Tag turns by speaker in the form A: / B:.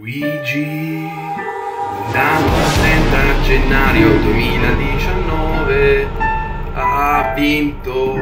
A: Luigi, nato il 30 gennaio 2019, ha vinto